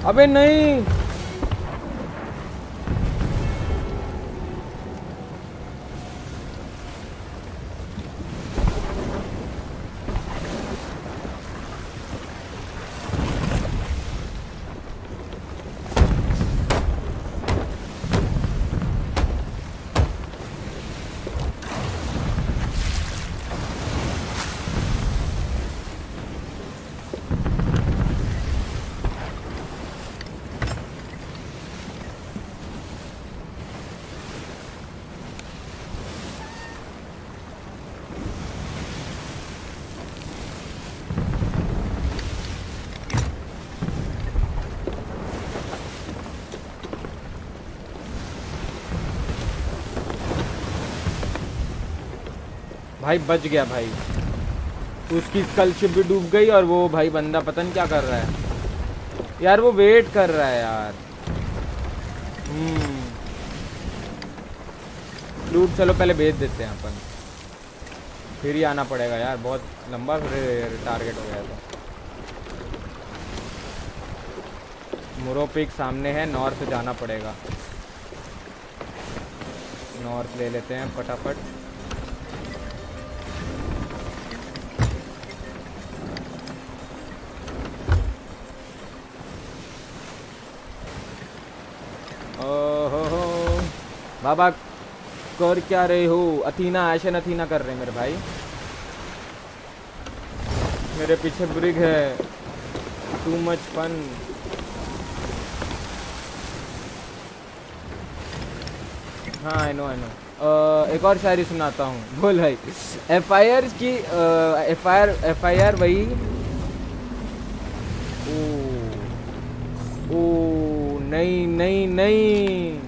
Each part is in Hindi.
अबे नहीं, भाई बच गया भाई। उसकी स्कल शिप भी डूब गई और वो भाई बंदा पता नहीं क्या कर रहा है यार, वो वेट कर रहा है यार। लूट चलो पहले भेज देते हैं अपन, फिर ही आना पड़ेगा यार, बहुत लंबा टारगेट हो गया था। मुरोपिक सामने है, नॉर्थ जाना पड़ेगा, नॉर्थ ले लेते हैं फटाफट। बाबा कर क्या रहे हो? अथीना ऐशन अथीना कर रहे हैं मेरे भाई, मेरे पीछे ब्रिग है, टू मच फन। हाँ आई नो। एक और शायरी सुनाता हूँ, बोल भाई। एफआईआर की एफआईआर वही। ओ नहीं नहीं नहीं,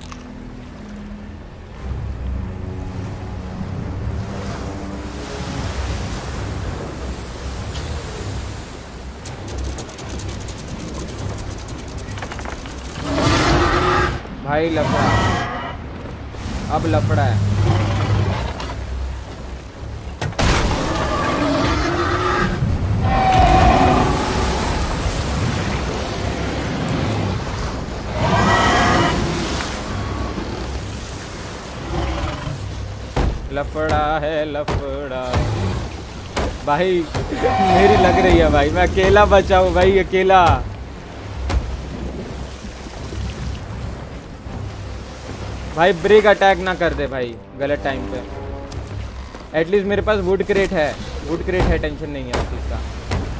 भाई लफड़ा, अब लफड़ा है। लफड़ा है लफड़ा भाई। मेरी लग रही है भाई, मैं अकेला बचा हूँ भाई, अकेला। भाई ब्रिग अटैक ना कर दे भाई गलत टाइम पे। एटलीस्ट मेरे पास वुड क्रेट है, वुड क्रेट है, टेंशन नहीं है उस चीज़ का।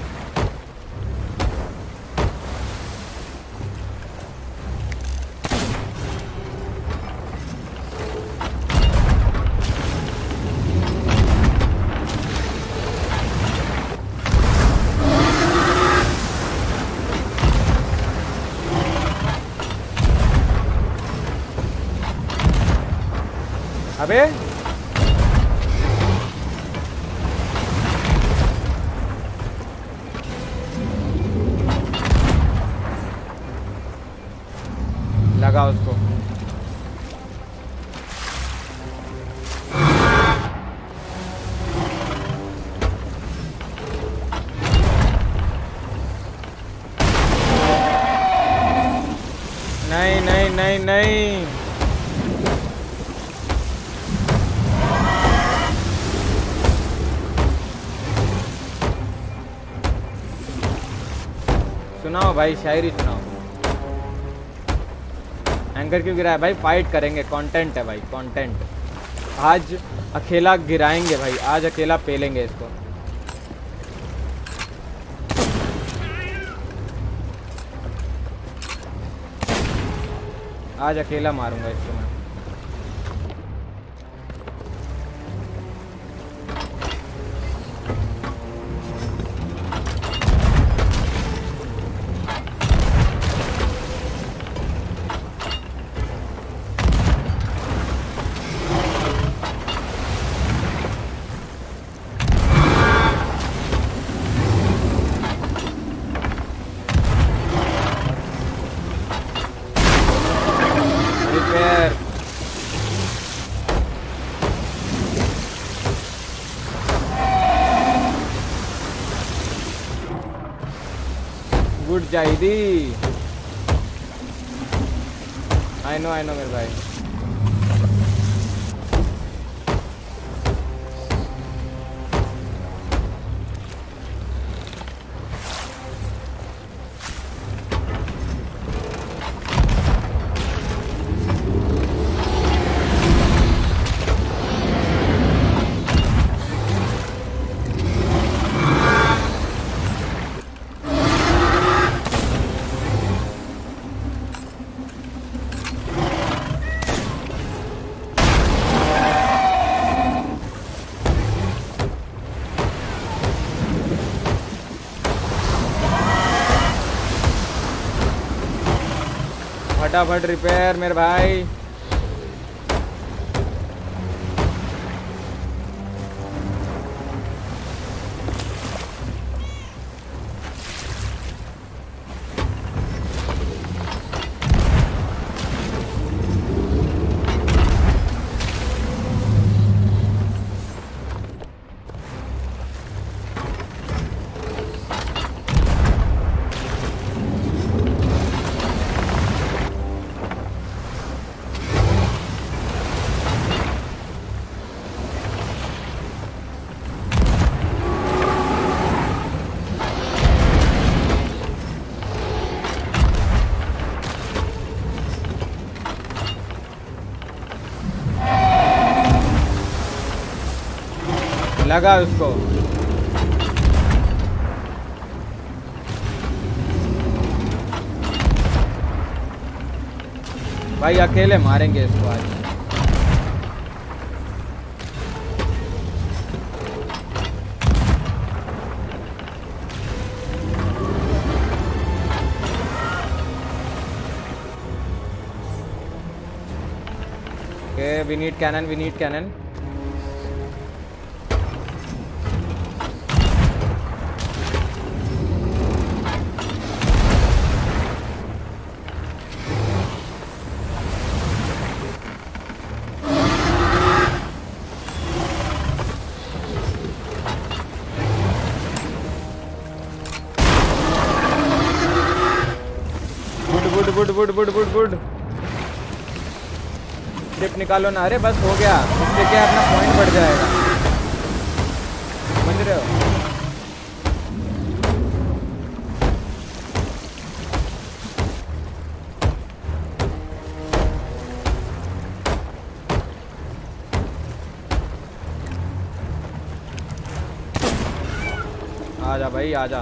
अबे लगा उसको। नहीं नहीं नहीं नहीं, सुनाओ भाई, शायरी सुनाओ। एंकर क्यों गिराया भाई? फाइट करेंगे, कंटेंट है भाई, कंटेंट। आज अकेला गिराएंगे भाई, आज अकेला पेलेंगे इसको। आज अकेला मारूंगा इसको मैं। गुड जाहिदी। आई नो मेरे भाई। फटाफट रिपेयर मेरे भाई। लगा उसको। भाई अकेले मारेंगे इसको आज। Okay we need cannon. Good trip निकालो ना। अरे बस हो गया, इससे क्या अपना पॉइंट बढ़ जाएगा, समझ रहे हो। आजा भाई आजा।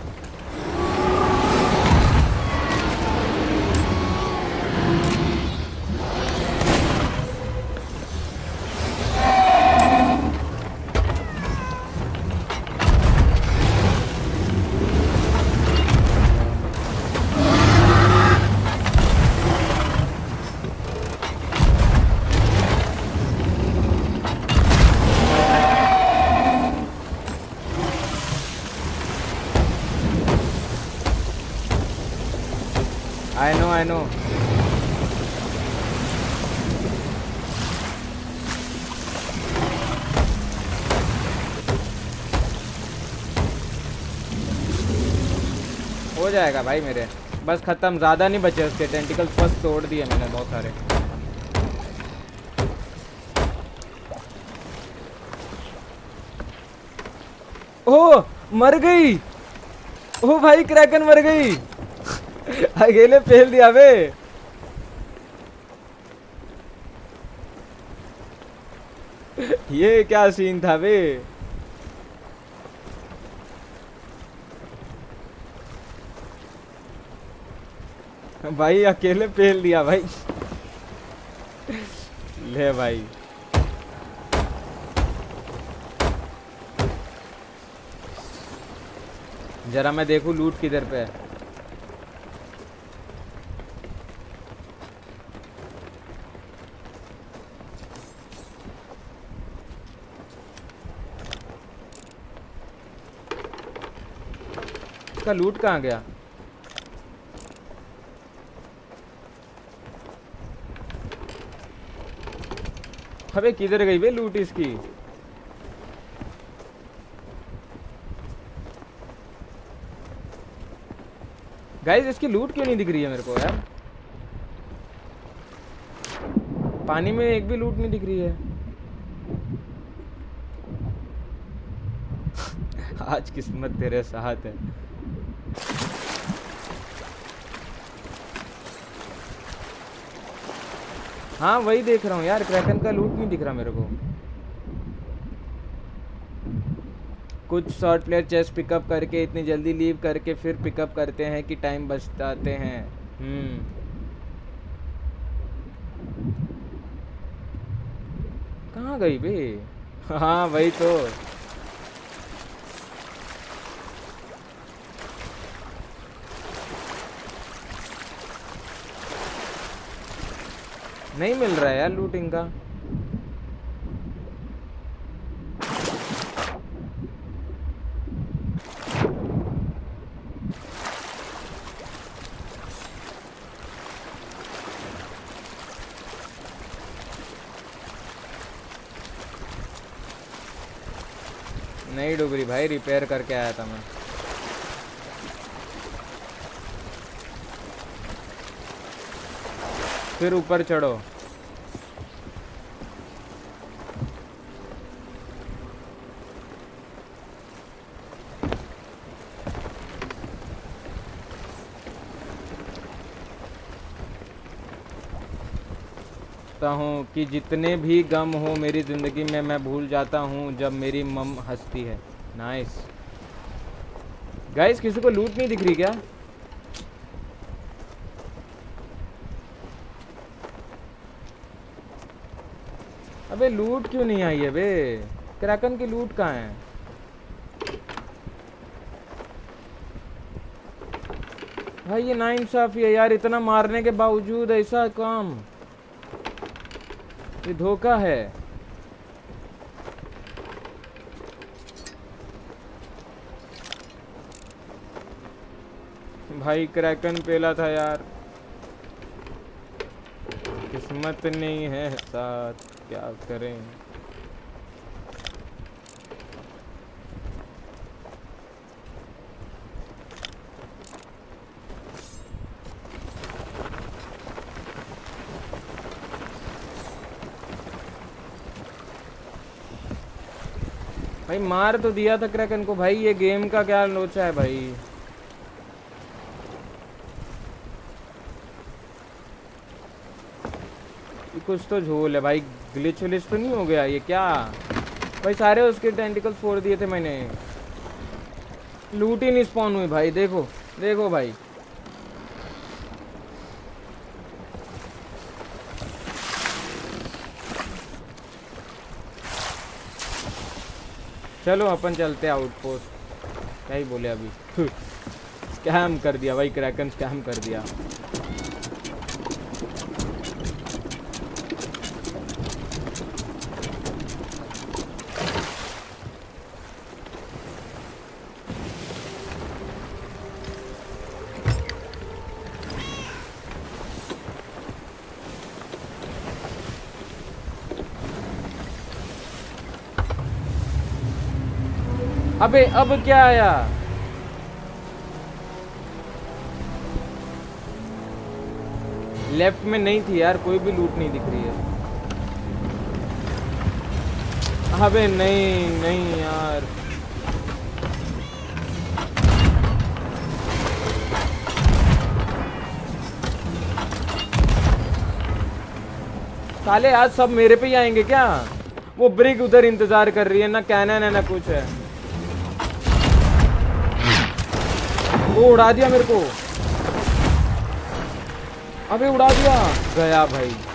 I know। हो जाएगा भाई मेरे, बस खत्म, ज्यादा नहीं बचे उसके टेंटिकल्स, बस तोड़ दिए मैंने बहुत सारे। ओह मर गई, ओ भाई क्रैकन मर गई। अकेले फेल दिया बे। ये क्या सीन था बे। भाई अकेले फेल दिया भाई। ले भाई जरा मैं देखूं लूट किधर पे है। इसका लूट कहाँ गया। अबे किधर गई बे लूट इसकी। गाइस इसकी लूट क्यों नहीं दिख रही है मेरे को यार। पानी में एक भी लूट नहीं दिख रही है। आज किस्मत तेरे साथ है। हाँ वही देख रहा हूँ यार, क्रैकन का लूट नहीं दिख रहा मेरे को। कुछ शॉर्ट प्लेयर चेस्ट पिकअप करके इतनी जल्दी लीव करके फिर पिकअप करते हैं कि टाइम बचाते हैं। कहाँ गई बे? हाँ वही तो। नहीं मिल रहा है यार लूटिंग का। नहीं डूब रही भाई, रिपेयर करके आया था मैं। फिर ऊपर चढ़ो। हूँ कि जितने भी गम हो मेरी ज़िंदगी में मैं भूल जाता हूँ जब मेरी मम हंसती है। नाइस गाइस, किसी को लूट नहीं दिख रही क्या? अबे लूट क्यों नहीं आई है बे? क्रैकन की लूट कहाँ है? भाई ये नाइंसाफी है यार, इतना मारने के बावजूद ऐसा काम, ये धोखा है। भाई क्रैकन पेला था यार, किस्मत नहीं है साथ, क्या करें। भाई मार तो दिया था क्रैकन को भाई, ये गेम का क्या लोचा है भाई। ये कुछ तो झोल है भाई, ग्लिच विलिच तो नहीं हो गया ये क्या? भाई सारे उसके टेंटिकल्स फोड़ दिए थे मैंने, लूट ही नहीं स्पॉन हुई भाई। देखो देखो भाई, चलो अपन चलते आउटपोस्ट। क्या ही बोले अभी। स्कैम कर दिया भाई, क्रैकन स्कैम कर दिया। अबे अब क्या आया? लेफ्ट में नहीं थी यार, कोई भी लूट नहीं दिख रही है। अबे नहीं नहीं यार, साले आज सब मेरे पे ही आएंगे क्या? वो ब्रिग उधर इंतजार कर रही है, ना कैनन है ना कुछ है। वो उड़ा दिया मेरे को, अबे उड़ा दिया, गया भाई।